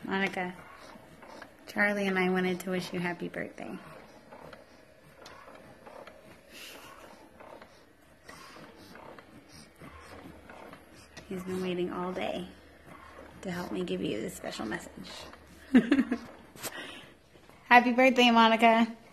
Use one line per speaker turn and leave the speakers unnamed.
Monica, Charlie and I wanted to wish you happy birthday. He's been waiting all day to help me give you this special message. Happy birthday, Monica.